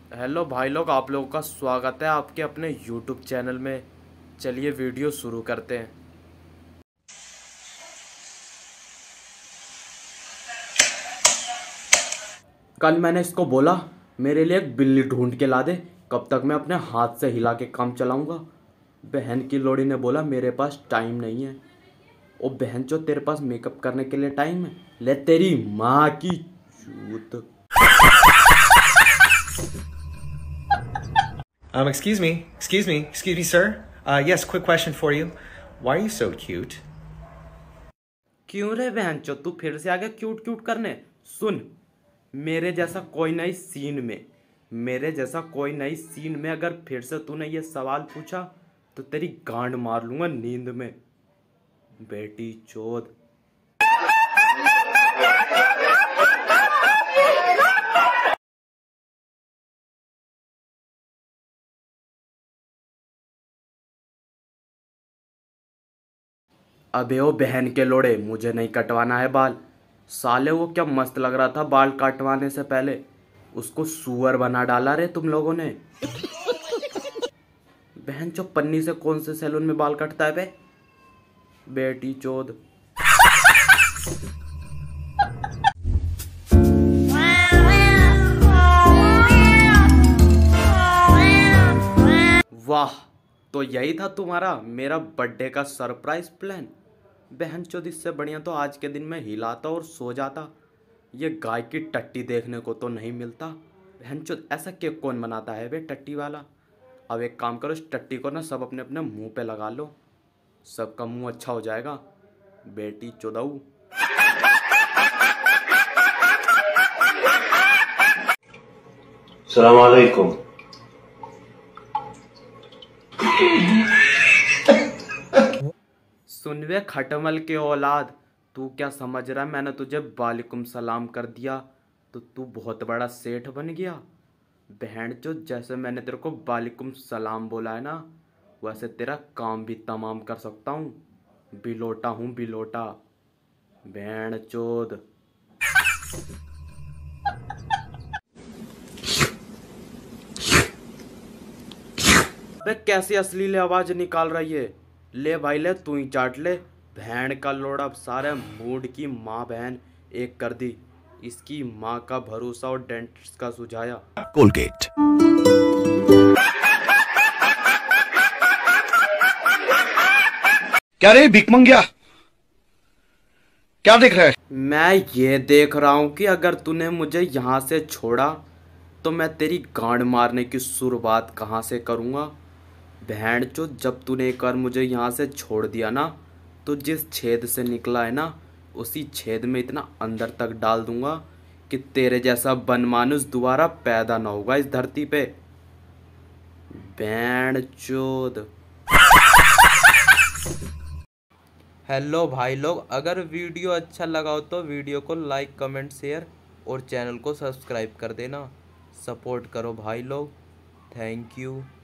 Hello भाई लोग, आप लोगों का स्वागत है आपके अपने YouTube चैनल में। चलिए वीडियो शुरू करते हैं। कल मैंने इसको बोला मेरे लिए एक बिल्ली ढूंढ के ला दे, कब तक मैं अपने हाथ से हिला के काम चलाऊंगा। बहन की लोड़ी ने बोला मेरे पास टाइम नहीं है। ओ बहन, जो तेरे पास मेकअप करने के लिए टाइम है? ले तेरी माँ की चूत। Excuse me, sir. Yes, quick question for you. Why are you so cute? क्यों रे बहन चो, तू फिर से आ गया क्यूट क्यूट करने? सुन, मेरे जैसा कोई नई सीन में अगर फिर से तूने ये सवाल पूछा तो तेरी गांड मार लूंगा नींद में, बेटी चोद। अबे ओ बहन के लोड़े, मुझे नहीं कटवाना है बाल। साले वो क्या मस्त लग रहा था बाल काटवाने से पहले, उसको सुअर बना डाला रे तुम लोगों ने। बहन चो, पन्नी से कौन से सैलून में बाल कटता है बे, बेटी चोद। वाह, तो यही था तुम्हारा मेरा बर्थडे का सरप्राइज प्लान। बहन चोद, इससे बढ़िया तो आज के दिन में हिलाता और सो जाता। ये गाय की टट्टी देखने को तो नहीं मिलता। बहन चोद, ऐसा केक कौन बनाता है बे टट्टी वाला? अब एक काम करो, इस टट्टी को ना सब अपने अपने मुंह पे लगा लो, सबका मुंह अच्छा हो जाएगा, बेटी चोदऊ। अस्सलाम वालेकुम। सुन वे खटमल के औलाद, तू क्या समझ रहा है मैंने तुझे वालेकुम सलाम कर दिया तो तू बहुत बड़ा सेठ बन गया? बहन चो, जैसे मैंने तेरे को वालेकुम सलाम बोला है ना, वैसे तेरा काम भी तमाम कर सकता हूँ। बिलोटा हूँ बिलोटा, बहन चोद। बे कैसी अश्लील आवाज निकाल रही है? ले भाई ले, तू ही चाट ले। बहन का लोड़ा, सारे मूड की माँ बहन एक कर दी। इसकी माँ का भरोसा और डेंटिस्ट का सुझाया कोलगेट। क्या रे भिकमंगिया, क्या देख रहा है? मैं ये देख रहा हूँ कि अगर तूने मुझे यहाँ से छोड़ा तो मैं तेरी गांड मारने की शुरुआत कहाँ से करूँगा। बहन चो, जब तूने एक बार मुझे यहाँ से छोड़ दिया ना, तो जिस छेद से निकला है ना, उसी छेद में इतना अंदर तक डाल दूंगा कि तेरे जैसा बनमानुस दोबारा पैदा ना होगा इस धरती पे, बहन चोद। हेलो भाई लोग, अगर वीडियो अच्छा लगा हो तो वीडियो को लाइक कमेंट शेयर और चैनल को सब्सक्राइब कर देना। सपोर्ट करो भाई लोग, थैंक यू।